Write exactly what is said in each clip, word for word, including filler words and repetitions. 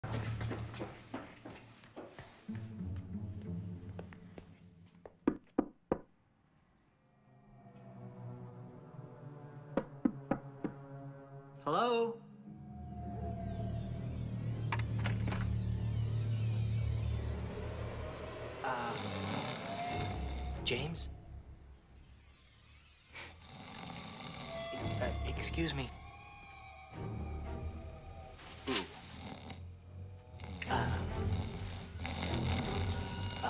Hello? Uh, James? Uh, excuse me. Ooh. Uh, uh.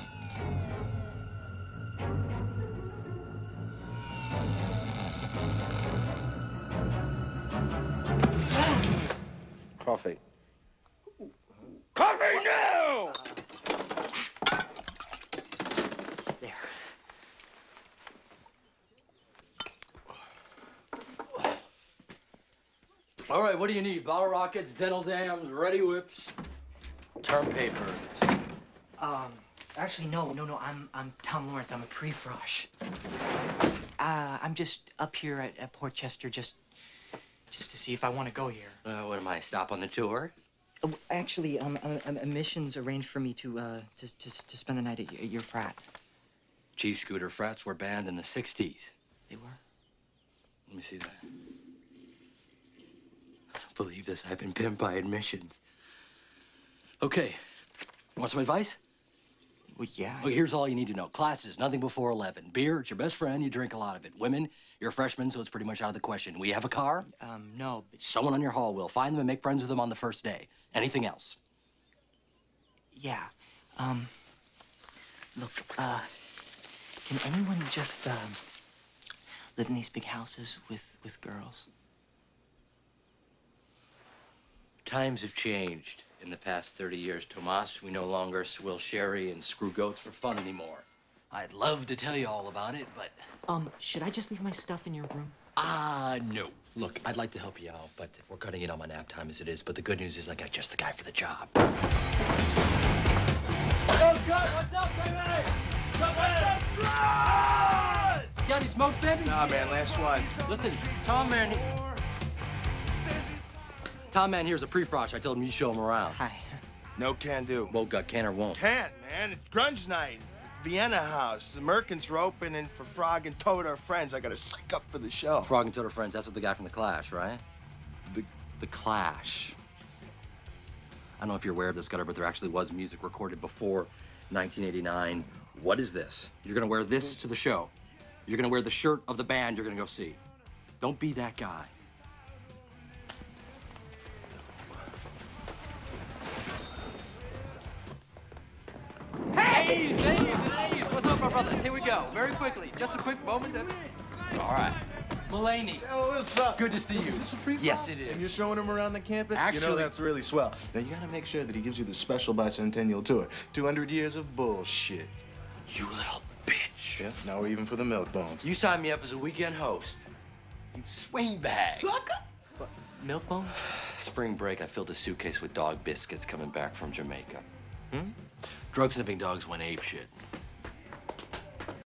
Coffee. Coffee now! There. All right, what do you need? Bottle rockets, dental dams, ready whips, term paper. Um, actually, no, no, no. I'm I'm Tom Lawrence. I'm a pre-frosh. Uh, I'm just up here at, at Port Chester, just just to see if I want to go here. Uh, what am I, stop on the tour? Uh, actually, um, um, um, admissions arranged for me to uh to to, to spend the night at your, at your frat. Gee, Scooter, frats were banned in the sixties. They were? Let me see that. I don't believe this. I've been pimped by admissions. Okay. Want some advice? Well, yeah. Well, here's all you need to know. Classes, nothing before eleven. Beer, it's your best friend. You drink a lot of it. Women, you're a freshman, so it's pretty much out of the question. We have a car? Um, no. But... Someone on your hall will. Find them and make friends with them on the first day. Anything else? Yeah. Um, look, uh, can anyone just, um, live in these big houses with, with girls? Times have changed in the past thirty years, Tomas. We no longer swill sherry and screw goats for fun anymore. I'd love to tell you all about it, but... Um, should I just leave my stuff in your room? Ah, uh, no. Look, I'd like to help you out, but we're cutting it on my nap time as it is. But the good news is I got just the guy for the job. Yo, Gus, what's up, baby? What's up, man? Got any smokes, baby? Nah, man, last one. Listen, Tom Man... Tom Man here's a pre-frosh. I told him you show him around. Hi. No can do. Won't got can or won't. Can't, man. It's grunge night. Vienna House. The Merkins are opening for Frog and Toad, our friends. I gotta psych up for the show. Frog and Toad are friends. That's what the guy from The Clash, right? The The Clash. I don't know if you're aware of this, Gutter, but there actually was music recorded before nineteen eighty-nine. What is this? You're gonna wear this to the show. You're gonna wear the shirt of the band you're gonna go see. Don't be that guy. Hey, Dave, Dave, what's up, my brothers? Here we go. Very quickly, just a quick moment. Of... It's all right. Mulaney. Yo, what's up? Good to see you. Is this a free Yes, it is. And you're showing him around the campus? Actually, you know that's really swell. Now, you gotta make sure that he gives you the special bicentennial tour. two hundred years of bullshit. You little bitch. Yeah, now we're even for the milk bones. You signed me up as a weekend host. You swing bag. Sucker! What, milk bones? Spring break, I filled a suitcase with dog biscuits coming back from Jamaica. Hmm? Drug-sniffing dogs went apeshit.